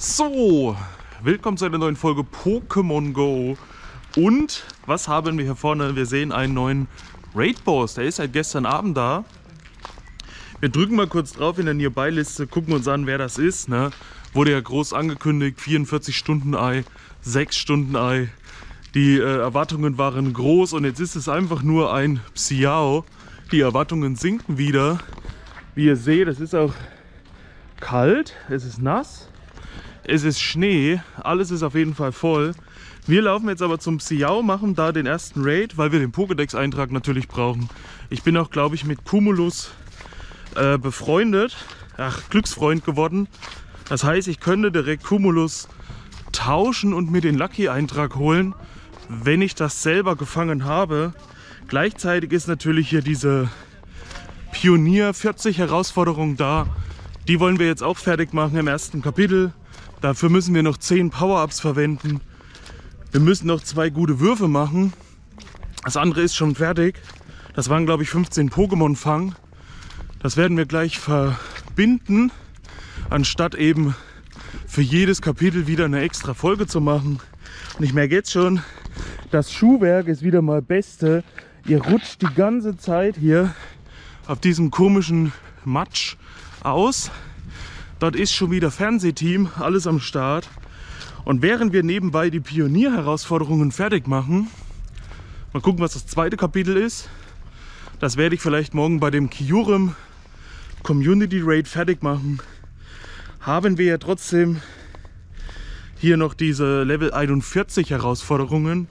So, willkommen zu einer neuen Folge Pokémon Go. Und was haben wir hier vorne? Wir sehen einen neuen Raid-Boss. Der ist seit gestern Abend da. Wir drücken mal kurz drauf in der Nearby-Liste, gucken uns an, wer das ist. Ne? Wurde ja groß angekündigt, 44-Stunden-Ei, 6-Stunden-Ei. Die Erwartungen waren groß und jetzt ist es einfach nur ein Psiao. Die Erwartungen sinken wieder. Wie ihr seht, es ist auch kalt, es ist nass, es ist Schnee, alles ist auf jeden Fall voll. Wir laufen jetzt aber zum Psiao, machen da den ersten Raid, weil wir den Pokédex-Eintrag natürlich brauchen. Ich bin auch, glaube ich, mit Cumulus befreundet, Glücksfreund geworden. Das heißt, ich könnte direkt Cumulus tauschen und mir den Lucky-Eintrag holen, wenn ich das selber gefangen habe. Gleichzeitig ist natürlich hier diese Pionier 40 Herausforderung da. Die wollen wir jetzt auch fertig machen im ersten Kapitel. Dafür müssen wir noch 10 Power-Ups verwenden. Wir müssen noch 2 gute Würfe machen. Das andere ist schon fertig. Das waren, glaube ich, 15 Pokémon-Fang. Das werden wir gleich verbinden, anstatt eben für jedes Kapitel wieder eine extra Folge zu machen. Und ich merke jetzt schon, das Schuhwerk ist wieder mal Beste. Ihr rutscht die ganze Zeit hier auf diesem komischen Matsch aus. Dort ist schon wieder Fernsehteam, alles am Start. Und während wir nebenbei die Pionier-Herausforderungen fertig machen, mal gucken, was das zweite Kapitel ist. Das werde ich vielleicht morgen bei dem Kyurem Community Raid fertig machen. Haben wir ja trotzdem hier noch diese Level 41 Herausforderungen.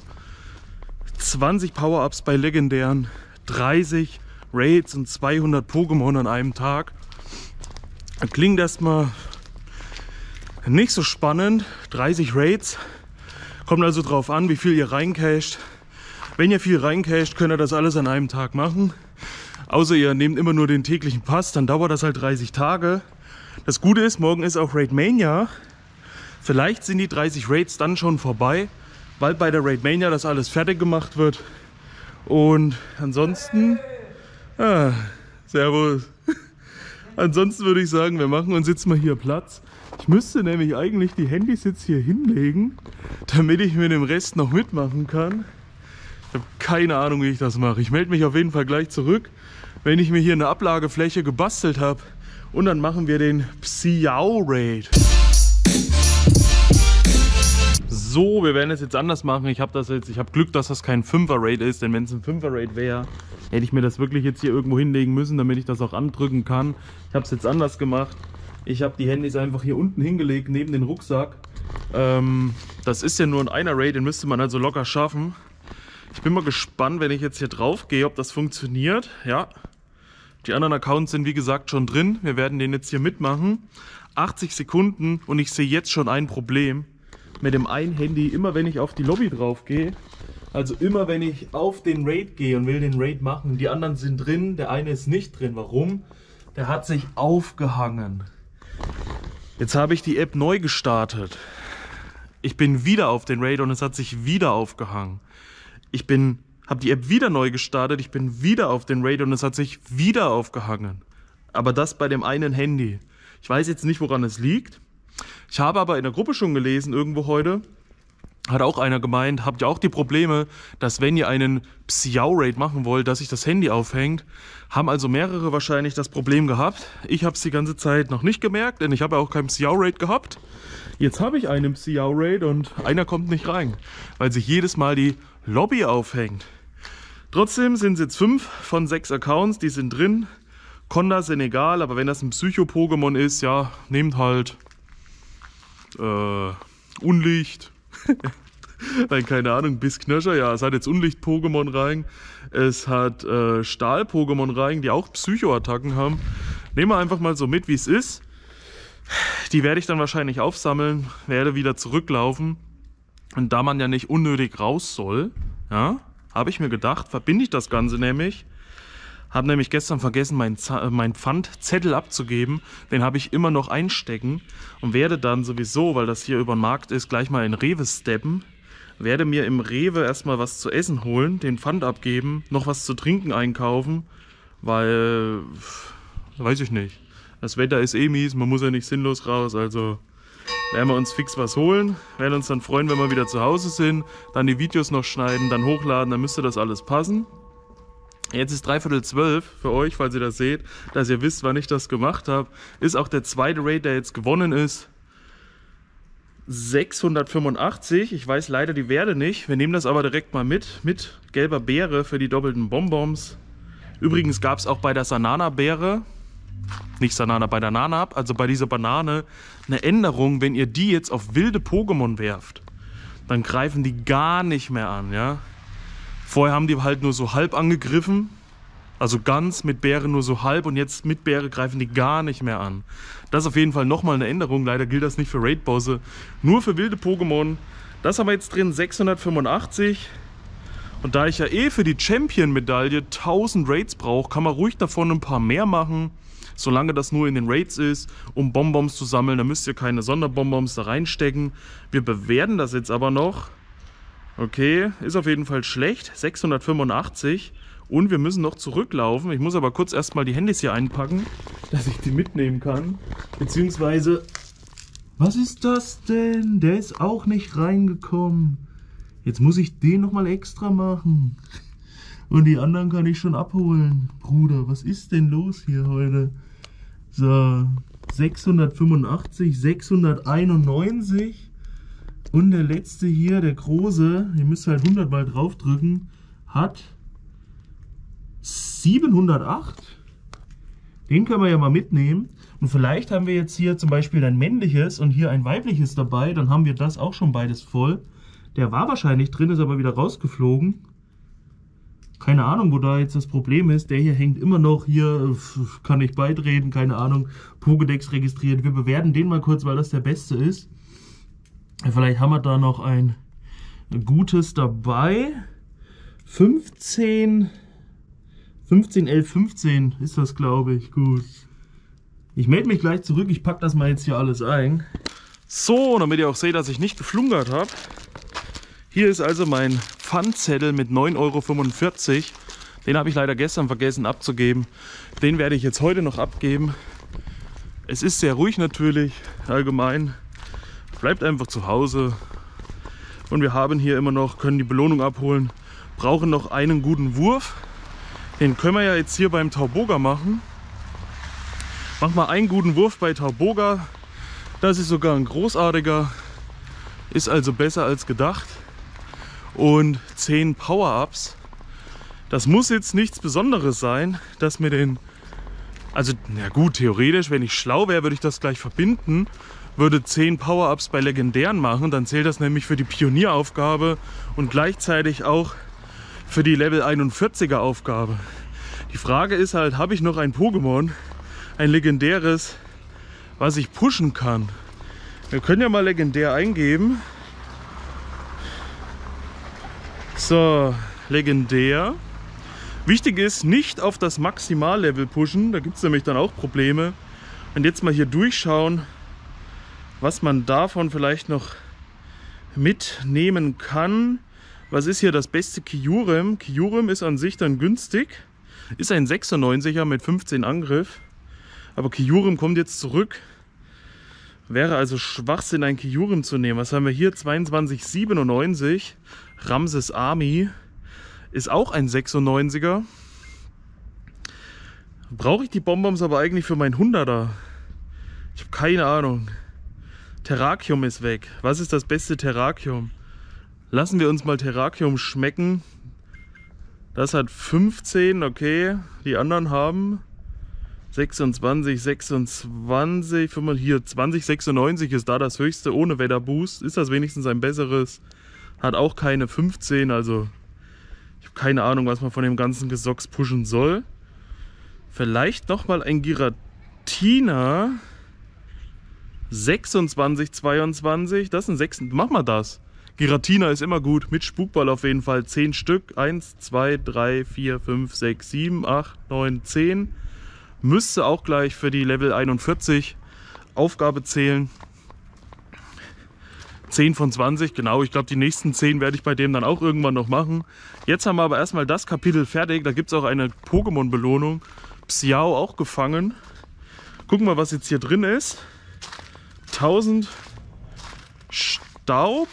20 Power-Ups bei legendären, 30 Raids und 200 Pokémon an einem Tag. Klingt erstmal nicht so spannend. 30 Raids. Kommt also drauf an, wie viel ihr reincasht. Wenn ihr viel reincasht, könnt ihr das alles an einem Tag machen. Außer ihr nehmt immer nur den täglichen Pass, dann dauert das halt 30 Tage. Das Gute ist, morgen ist auch Raidmania. Vielleicht sind die 30 Raids dann schon vorbei, weil bei der Raidmania das alles fertig gemacht wird. Und ansonsten... Servus. Ansonsten würde ich sagen, wir machen uns jetzt mal hier Platz. Ich müsste nämlich eigentlich die Handys jetzt hier hinlegen, damit ich mit dem Rest noch mitmachen kann. Ich habe keine Ahnung, wie ich das mache. Ich melde mich auf jeden Fall gleich zurück, wenn ich mir hier eine Ablagefläche gebastelt habe. Und dann machen wir den Psiao Raid. So, wir werden es jetzt anders machen. Ich habe Glück, dass das kein 5er Raid ist, denn wenn es ein 5er Raid wäre, hätte ich mir das wirklich jetzt hier irgendwo hinlegen müssen, damit ich das auch andrücken kann. Ich habe es jetzt anders gemacht. Ich habe die Handys einfach hier unten hingelegt, neben den Rucksack. Das ist ja nur ein einer Raid, den müsste man also locker schaffen. Ich bin mal gespannt, wenn ich jetzt hier drauf gehe, ob das funktioniert. Ja, die anderen Accounts sind wie gesagt schon drin. Wir werden den jetzt hier mitmachen. 80 Sekunden und ich sehe jetzt schon ein Problem. Mit dem einen Handy, immer wenn ich auf die Lobby drauf gehe, also immer wenn ich auf den Raid gehe und will den Raid machen, die anderen sind drin, der eine ist nicht drin. Warum? Der hat sich aufgehangen. Jetzt habe ich die App neu gestartet. Ich bin wieder auf den Raid und es hat sich wieder aufgehangen. Ich habe die App wieder neu gestartet, ich bin wieder auf den Raid und es hat sich wieder aufgehangen. Aber das bei dem einen Handy. Ich weiß jetzt nicht, woran es liegt. Ich habe aber in der Gruppe schon gelesen, irgendwo heute, hat auch einer gemeint, habt ihr auch die Probleme, dass wenn ihr einen Psiao-Raid machen wollt, dass sich das Handy aufhängt. Haben also mehrere wahrscheinlich das Problem gehabt. Ich habe es die ganze Zeit noch nicht gemerkt, denn ich habe ja auch keinen Psiao-Raid gehabt. Jetzt habe ich einen Psiao-Raid und einer kommt nicht rein, weil sich jedes Mal die Lobby aufhängt. Trotzdem sind es jetzt 5 von 6 Accounts, die sind drin. Konda sind egal, aber wenn das ein Psycho-Pokémon ist, ja, nehmt halt Unlicht. Nein, keine Ahnung, Bissknirscher, ja, es hat jetzt Unlicht-Pokémon rein. Es hat Stahl-Pokémon rein, die auch Psycho-Attacken haben. Nehmen wir einfach mal so mit, wie es ist. Die werde ich dann wahrscheinlich aufsammeln, werde wieder zurücklaufen. Und da man ja nicht unnötig raus soll, ja, habe ich mir gedacht, verbinde ich das Ganze nämlich. Habe nämlich gestern vergessen, mein Pfandzettel abzugeben. Den habe ich immer noch einstecken und werde dann sowieso, weil das hier über den Markt ist, gleich mal in Rewe steppen. Werde mir im Rewe erstmal was zu essen holen, den Pfand abgeben, noch was zu trinken einkaufen, weil, weiß ich nicht. Das Wetter ist eh mies, man muss ja nicht sinnlos raus, also werden wir uns fix was holen. Werden uns dann freuen, wenn wir wieder zu Hause sind. Dann die Videos noch schneiden, dann hochladen, dann müsste das alles passen. Jetzt ist 11:45 für euch, falls ihr das seht, dass ihr wisst, wann ich das gemacht habe. Ist auch der zweite Raid, der jetzt gewonnen ist. 685. Ich weiß leider die Werte nicht. Wir nehmen das aber direkt mal mit. Mit gelber Beere für die doppelten Bonbons. Übrigens gab es auch bei der Sanana-Beere, nicht Sanana, bei der Nanab, also bei dieser Banane, eine Änderung. Wenn ihr die jetzt auf wilde Pokémon werft, dann greifen die gar nicht mehr an, ja. Vorher haben die halt nur so halb angegriffen, also ganz, mit Beere nur so halb, und jetzt mit Beere greifen die gar nicht mehr an. Das ist auf jeden Fall nochmal eine Änderung. Leider gilt das nicht für Raid-Bosse, nur für wilde Pokémon. Das haben wir jetzt drin, 685. Und da ich ja eh für die Champion-Medaille 1000 Raids brauche, kann man ruhig davon ein paar mehr machen, solange das nur in den Raids ist, um Bonbons zu sammeln. Da müsst ihr keine Sonderbonbons da reinstecken. Wir bewerten das jetzt aber noch. Okay, ist auf jeden Fall schlecht. 685. Und wir müssen noch zurücklaufen. Ich muss aber kurz erstmal die Handys hier einpacken, dass ich die mitnehmen kann. Beziehungsweise, was ist das denn? Der ist auch nicht reingekommen. Jetzt muss ich den nochmal extra machen. Und die anderen kann ich schon abholen. Bruder, was ist denn los hier heute? So, 685, 691. Und der letzte hier, der große, ihr müsst halt 100 Mal draufdrücken, hat 708. Den können wir ja mal mitnehmen. Und vielleicht haben wir jetzt hier zum Beispiel ein männliches und hier ein weibliches dabei. Dann haben wir das auch schon beides voll. Der war wahrscheinlich drin, ist aber wieder rausgeflogen. Keine Ahnung, wo da jetzt das Problem ist. Der hier hängt immer noch hier, kann ich beitreten, keine Ahnung. Pokédex registriert. Wir bewerten den mal kurz, weil das der beste ist. Vielleicht haben wir da noch ein gutes dabei. 15, 11, 15 ist das, glaube ich. Gut. Ich melde mich gleich zurück. Ich packe das mal jetzt hier alles ein. So, damit ihr auch seht, dass ich nicht geflunkert habe. Hier ist also mein Pfandzettel mit 9,45 €. Den habe ich leider gestern vergessen abzugeben. Den werde ich jetzt heute noch abgeben. Es ist sehr ruhig natürlich, allgemein. Bleibt einfach zu Hause. Und wir haben hier immer noch, können die Belohnung abholen. Brauchen noch einen guten Wurf. Den können wir ja jetzt hier beim Tauboga machen. Mach mal einen guten Wurf bei Tauboga. Das ist sogar ein großartiger. Ist also besser als gedacht. Und 10 Power-Ups. Das muss jetzt nichts Besonderes sein, dass wir den... Also, na gut, theoretisch, wenn ich schlau wäre, würde ich das gleich verbinden. Würde 10 Power-Ups bei Legendären machen, dann zählt das nämlich für die Pionieraufgabe und gleichzeitig auch für die Level 41er Aufgabe. Die Frage ist halt, habe ich noch ein Pokémon, ein legendäres, was ich pushen kann? Wir können ja mal legendär eingeben. So, legendär. Wichtig ist, nicht auf das Maximallevel pushen, da gibt es nämlich dann auch Probleme. Und jetzt mal hier durchschauen, was man davon vielleicht noch mitnehmen kann. Was ist hier das beste Kyurem? Kyurem ist an sich dann günstig. Ist ein 96er mit 15 Angriff. Aber Kyurem kommt jetzt zurück. Wäre also Schwachsinn, ein Kyurem zu nehmen. Was haben wir hier? 22,97. Ramses Army. Ist auch ein 96er. Brauche ich die Bonbons aber eigentlich für meinen 100er? Ich habe keine Ahnung. Terrakium ist weg. Was ist das beste Terrakium? Lassen wir uns mal Terrakium schmecken. Das hat 15, okay. Die anderen haben 26, 26, 5, hier 20, 96 ist da das höchste ohne Wetterboost. Ist das wenigstens ein besseres? Hat auch keine 15, also ich habe keine Ahnung, was man von dem ganzen Gesocks pushen soll. Vielleicht nochmal ein Giratina. 26, 22, das sind 6, mach mal das. Giratina ist immer gut, mit Spukball auf jeden Fall. 10 Stück, 1, 2, 3, 4, 5, 6, 7, 8, 9, 10. Müsste auch gleich für die Level 41 Aufgabe zählen. 10 von 20, genau, ich glaube die nächsten 10 werde ich bei dem dann auch irgendwann noch machen. Jetzt haben wir aber erstmal das Kapitel fertig, da gibt es auch eine Pokémon-Belohnung. Psiao auch gefangen. Gucken wir, was jetzt hier drin ist. 1000 Staub.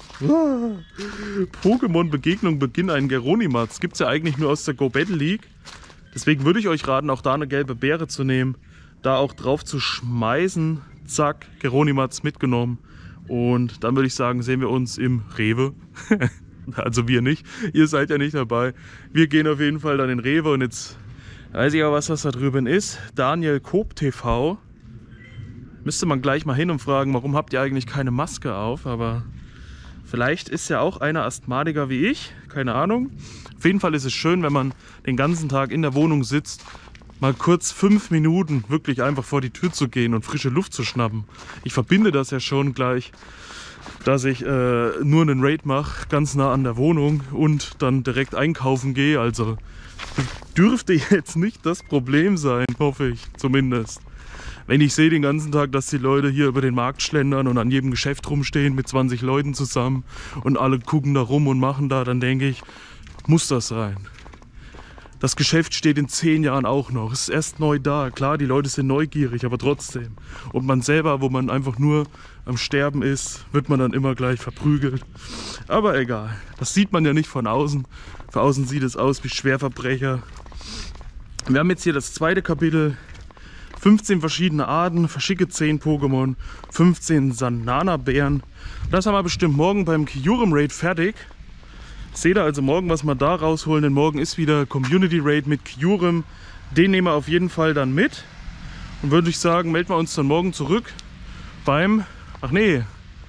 Pokémon-Begegnung Beginn ein Geronimatz. Gibt es ja eigentlich nur aus der Go Battle League. Deswegen würde ich euch raten, auch da eine gelbe Beere zu nehmen. Da auch drauf zu schmeißen. Zack, Geronimatz mitgenommen. Und dann würde ich sagen, sehen wir uns im Rewe. Also wir nicht. Ihr seid ja nicht dabei. Wir gehen auf jeden Fall dann in Rewe. Und jetzt weiß ich auch, was da drüben ist. Daniel Koop TV. Müsste man gleich mal hin und fragen, warum habt ihr eigentlich keine Maske auf? Aber vielleicht ist ja auch einer Asthmatiker wie ich. Keine Ahnung. Auf jeden Fall ist es schön, wenn man den ganzen Tag in der Wohnung sitzt, mal kurz 5 Minuten wirklich einfach vor die Tür zu gehen und frische Luft zu schnappen. Ich verbinde das ja schon gleich, dass ich nur einen Raid mache, ganz nah an der Wohnung und dann direkt einkaufen gehe. Also dürfte jetzt nicht das Problem sein, hoffe ich zumindest. Wenn ich sehe den ganzen Tag, dass die Leute hier über den Markt schlendern und an jedem Geschäft rumstehen mit 20 Leuten zusammen und alle gucken da rum und machen da, dann denke ich, muss das sein. Das Geschäft steht in 10 Jahren auch noch. Es ist erst neu da. Klar, die Leute sind neugierig, aber trotzdem. Und man selber, wo man einfach nur am Sterben ist, wird man dann immer gleich verprügelt. Aber egal. Das sieht man ja nicht von außen. Von außen sieht es aus wie Schwerverbrecher. Wir haben jetzt hier das zweite Kapitel. 15 verschiedene Arten, verschicke 10 Pokémon, 15 Sanana-Bären. Das haben wir bestimmt morgen beim Kyurem Raid fertig. Seht ihr also morgen, was wir da rausholen, denn morgen ist wieder Community Raid mit Kyurem. Den nehmen wir auf jeden Fall dann mit. Und würde ich sagen, melden wir uns dann morgen zurück beim... Ach nee,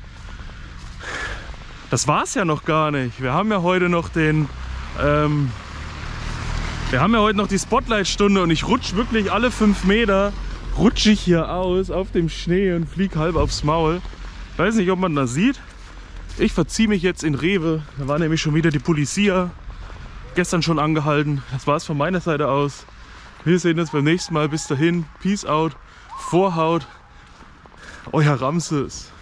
das war's ja noch gar nicht. Wir haben ja heute noch den... Wir haben ja heute noch die Spotlight-Stunde und ich rutsche wirklich alle 5 Meter, rutsche ich hier aus auf dem Schnee und fliege halb aufs Maul. Ich weiß nicht, ob man das sieht. Ich verziehe mich jetzt in Rewe. Da war nämlich schon wieder die Polizia. Gestern schon angehalten. Das war's von meiner Seite aus. Wir sehen uns beim nächsten Mal. Bis dahin. Peace out. Vorhaut. Euer Ramses.